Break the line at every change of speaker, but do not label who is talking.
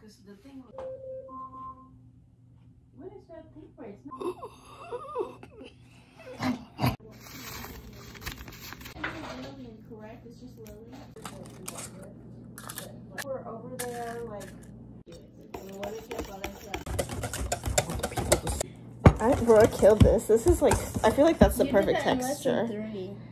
the thing. What is that thing for? It's not. Correct. It's just Lily. We're over there, like.
Bro, I killed this. This is like, I feel like that's the perfect texture.